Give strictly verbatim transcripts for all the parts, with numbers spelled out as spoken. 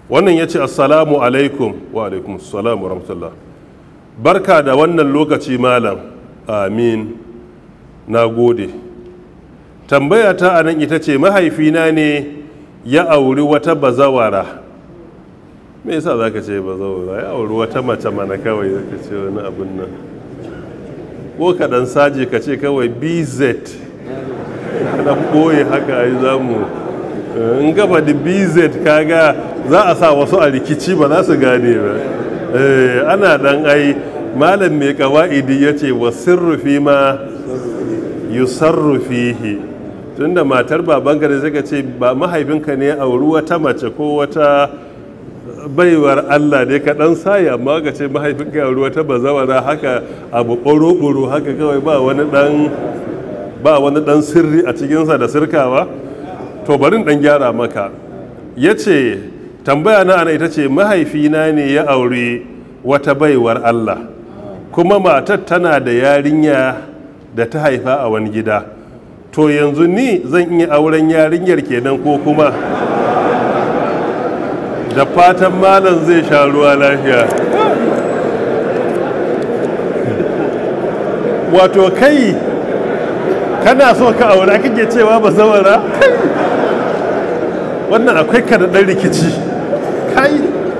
wannan ya ce assalamu alaikum wa alaikum assalam wa rahmatullah. Barka da wannan lokaci malam. Amin, na gode. Tambaya ta a nan ita ce mahaifina ne ya auri wata bazawara. Me yasa za ka ce bazawara? Ya auri wata mace mana kawai za ka ce wani abin nan, ko kaɗan saje ka ce kawai bz na ɓoye haka ai za mu in gaba da bz kaga za a sa wasu a rikici ba za su gane ba. Ana ɗan ai malam mai kawa'idi ya ce wa sirrufi ma yusarrufihi, tunda matar babanka da suka ce ba mahaifinka ne a auri wata mace ko wata baiwar Allah dai ka dan sayi, amma ka ce mahaifinka ya auri wata bazawara haka abu ɓoro-ɓoro haka kawai ba wani dan ba wani dan sirri a cikinsa da sirkawa. To barin dan gyara maka, ya ce tambaya na ana ita ce mahaifina ne ya auri wata baiwar Allah, kuma matar tana da yarinya da ta haifa a wani gida. To yanzu ni zan iya auren yarinyar kenan ko kuma? Da fatan malam zai sha ruwa lafiya. Wato kai kana so ka aura kake cewa ba zawara? Wannan akwai ka da ɗan rikici kai.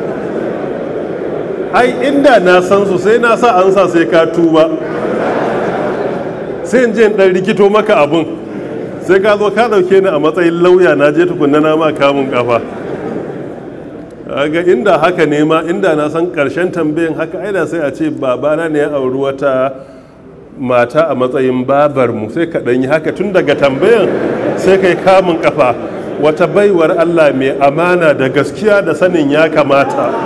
Ai inda na san su sai na sa an sa sai ka tuba, sai in je ɗan rikito maka abun, sai ka zo ka ɗauke ni a matsayin lauya na je tukunna na ma kamun kafa. Ga inda haka ne ma, inda na san ƙarshen tambayin haka aida sai a ce babana ne ya auri wata mata a matsayin babarmu, sai ka ɗanyi haka tun daga tambayan sai kai kamun kafa. Wata baiwar Allah mai amana da gaskiya da sanin ya kamata,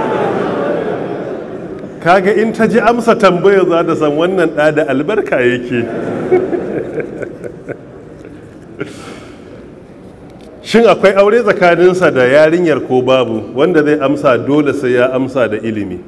kaga in ta ji amsa tambayar za ta san wannan ɗa da albarka yake. Shin akwai aure tsakaninsa da yarinyar ko babu? Wanda zai amsa dole sai ya amsa da ilimi.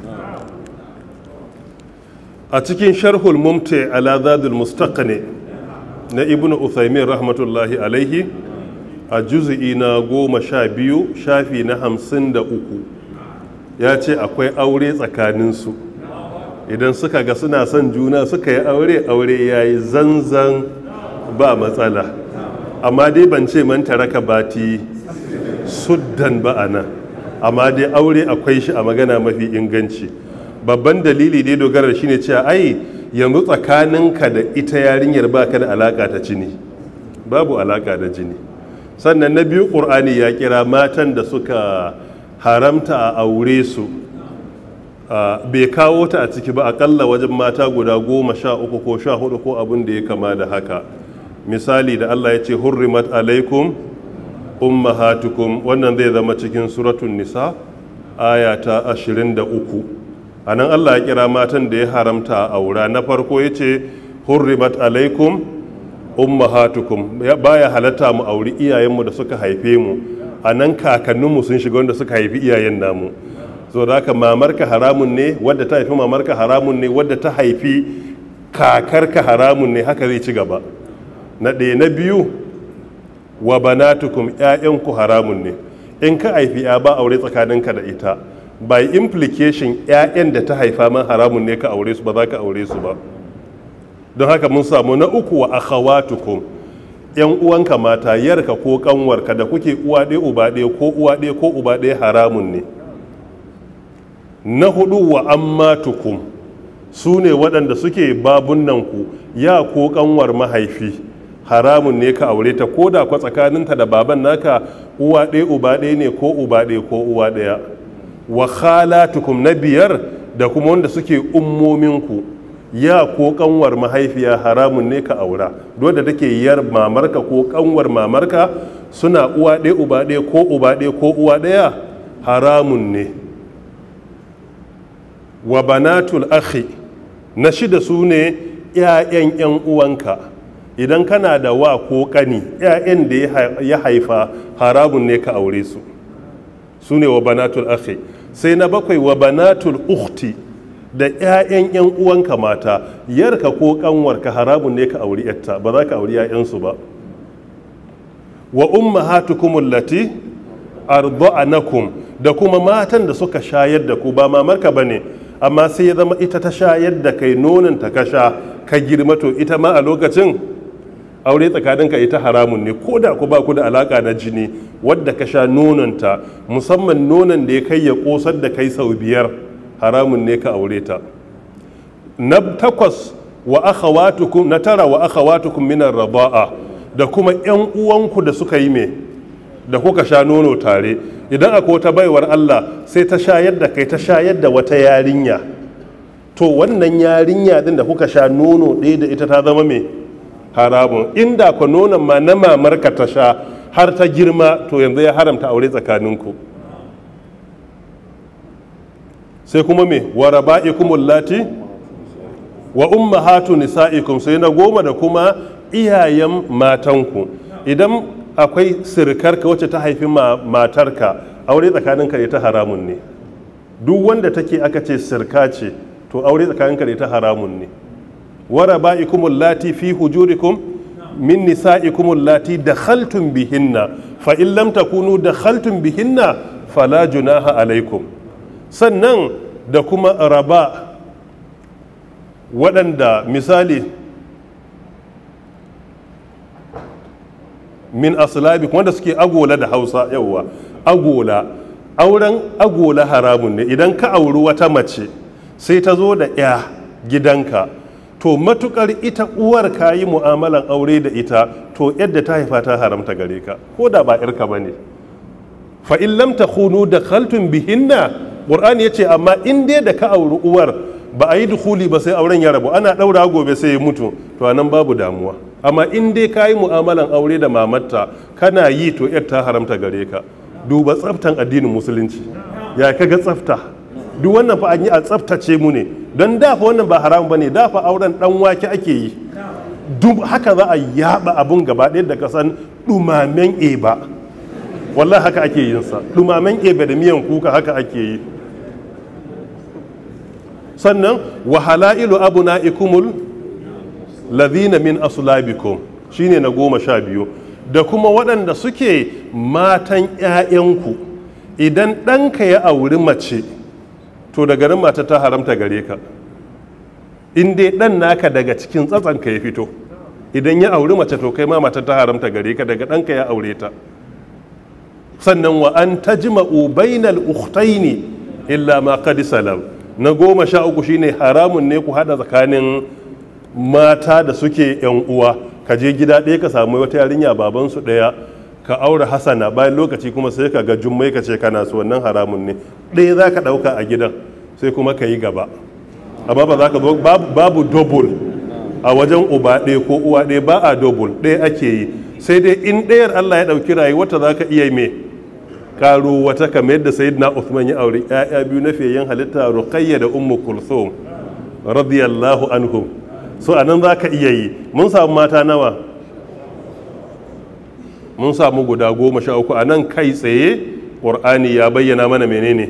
A cikin sharhul mumti ala zadul mustaqni na ibnu uthaymin rahmatullahi alaihi, a juzi'i na goma sha biyu shafi na hamsin da uku, ya ce akwai aure tsakaninsu. Idan suka ga suna son juna suka yi aure, aure ya yi zanzan ba matsala. Amma dai ban ce man taraka bati suddan ba a nan, amma dai aure akwai shi a magana mafi inganci. Babban dalili dai dogarar shine cewa ai yanzu tsakaninka da ita yarinyar baka da alaka ta jini, babu alaka da jini. Sannan na biyu, ƙur'ani ya kira matan da suka haramta a aure su, bai kawo ta a ciki ba, akalla wajen mata guda goma sha uku ko sha hudu ko abin da ya kama da haka. Misali da Allah ya ce hurrimat alaikum ummahatukum, wannan zai zama cikin suratun nisa aya ta ashirin da uku. A nan Allah ya kira matan da ya haramta a aura. Na farko ya ce hurrimat alaikum ummahatukum, baya halatta mu auri iyayenmu da suka haife mu. A nan kakanninmu sun shiga wanda suka haifi iyayen namu. So da haka mamarka haramun ne, wadda ta haifi mamarka haramun ne, wadda ta haifi kakarka haramun ne, haka zai ci gaba. Na ɗaya. Na biyu, wa banatukum, ƴaƴanku haramun ne. In ka haifi ya ba aure tsakaninka da ita, by implication ƴaƴan da ta haifa ma haramun ne ka aure su, ba za ka aure su ba. Don haka mun samu na uku, wa akhawatukum, yan uwanka mata, yarka ko kanwarka da kuke uwa ɗaya uba ɗaya ko uwa ɗaya ko uba ɗaya haramun ne. Na hudu, wa ammatukum, su ne waɗanda suke babunanku, ya ko kanwar mahaifi, haramun ne ka aure ta, ko da kwa tsakaninta da baban naka uwa ɗaya uba ɗaya ne ko uba ɗaya ko uwa ɗaya. Wa khalatukum, na biyar, da kuma wanda suke ummominku, ya ko kanwar mahaifiya haramun ne ka aura. Dole da take yar mamarka ko kanwar mamarka suna uwa ɗaya uba ɗaya ko uba ɗaya ko uwa ɗaya, haramun ne. Wa banatul akhi, na shida su ne ƴaƴan ƴan uwanka. Idan kana da wa ko ƙani, ƴaƴan da ya haifa haramun ne ka aure su, su ne wa banatul akhi. Sai na bakwai, wa banatul ukhti, da ƴaƴan ƴan uwanka mata, yarka ko ƙanwarka haramun ne ka auri yatta, ba za ka auri ƴaƴansu ba. Wa ummahatukum allati arda'anakum, da kuma matan da suka shayar da ku, ba mamarka ba ne amma sai ya zama ita ta shayar da kai, nonon ta ka sha ka girma, to ita ma a lokacin aure tsakaninka ita haramun ne, ko da ku ba ku da alaka na jini, wadda ka sha nononta, musamman nonon da ya kai ya kosar da kai sau biyar, haramun ne ka aure ta. Na takwas wa akhawatukum, na tara wa akhawatukum minar raba'a, da kuma yan uwanku da suka yi me da kuka sha nono tare. Idan akwai wata baiwar Allah sai ta shayar da kai, ta shayar da wata yarinya, to wannan yarinya din da kuka sha nono ɗaya da ita ta zama me haramun. Inda ku nonon ma na mamarka ta sha har ta girma, to yanzu ya haramta aure tsakaninku. Sai kuma me wa raba'ikumul lati wa ummahatu nisa'ikum, sai na goma da kuma iyayen matanku. Idan akwai sirkarka wacce ta haifi matarka, aure tsakaninka da ita haramun ne. Duk wanda take aka ce sirka ce, to aure tsakaninka da ita haramun ne. wa raba'ikumul lati fi hujurikum min nisa'ikumul lati dakhaltum bihinna fa in lam takunu dakhaltum bihinna fala junaha alaikum. Sannan da kuma raba, waɗanda misali min aslabi wanda suke agola da Hausa, yawwa agola, auren agola haramun ne. Idan ka auri wata mace sai ta zo da ya gidanka, to matukar ita uwar ka yi mu'amalan aure da ita, to yadda ta haifa ta haramta gare ka, ko da ba yarka bane. fa in lam takhunu dakhaltum bihinna, Qur'ani yace amma in dai da ka auri uwar ba a yi dukuli ba sai auren ya rabu, ana daura gobe sai ya mutu, to anan babu damuwa. Amma in dai ka yi mu'amalan aure da mamatta kana yi, to yar ta haramta gare ka. Duba tsaftan addinin musulunci, ya kaga tsafta. Duk wannan fa an yi a tsaftace mu ne, don dafa wannan ba haram bane, dafa auren dan wake ake yi. Duk haka za a yaba abun gaba ɗaya da kasan dumamen eba, wallahi haka ake yin sa, dumamen eba da miyan kuka haka ake yi. Sannan wa halailu abuna'ikumul ladhina min aslabikum, shine na goma sha biyu, da kuma waɗanda suke matan ƴaƴanku. Idan ɗanka ya auri mace, to daga nan mata ta haramta gare ka, in dai ɗan naka daga cikin tsatsanka ya fito. Idan ya auri mace, to kai ma mata ta haramta gare ka, daga ɗanka ya aure ta. Sannan wa an tajma'u bainal ukhtaini illa ma qad salam, na goma sha uku shine haramun ne ku hada tsakanin mata da suke yan uwa. Ka je gida ɗaya ka samu wata yarinya babansu ɗaya, ka aure Hassana, bayan lokaci kuma sai ka ga Jummai ka ce kana so, wannan haramun ne. Ɗaya za ka ɗauka a gidan sai kuma ka yi gaba, amma ba za ka zo babu double a wajen uba ɗaya ko uwa ɗaya, ba a double, ɗaya ake yi. Sai dai in ɗayar Allah ya ɗauki rayuwarta za ka iya me karo wata, kamar yadda Sayyidina Uthman ya aure ƴaƴa biyu na fiyayyen halitta, Ruqayya da Ummu Kulthum radiyallahu anhum. So anan za ka iya yi. Mun samu mata nawa? Mun samu guda goma sha uku. A nan kai tsaye ƙur'ani ya bayyana mana menene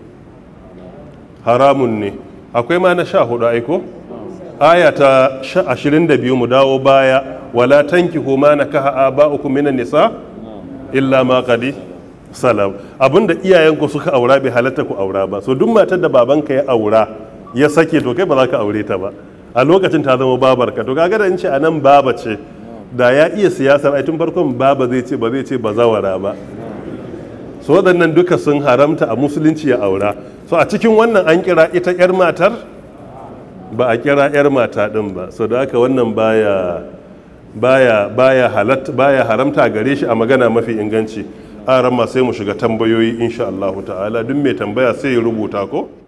haramun ne. Akwai ma na sha hudu aiko? Aya ta ashirin da biyu, mu dawo baya, wala tankihu ma nakaha aba'ukum minan nisa illa ma qad salam. Abinda iyayenku suka aura bai halatta ku aura ba. So duk matar da babanka ya aura ya sake, to kai ba za ka aure ta ba, a lokacin ta zama babarka. To kaga da in ce anan baba ce, da ya iya siyasar, ai tun farkon baba zai ce, ba zai ce bazawara ba. So waɗannan duka sun haramta a musulunci ya aura. So a cikin wannan an kira ita yar matar, ba a kira yar mata din ba. So da haka wannan baya baya baya halatta, baya haramta gare shi a magana mafi inganci. A ran ma sai mu shiga tambayoyi insha Allah ta'ala. Duk mai tambaya sai ya rubuta ko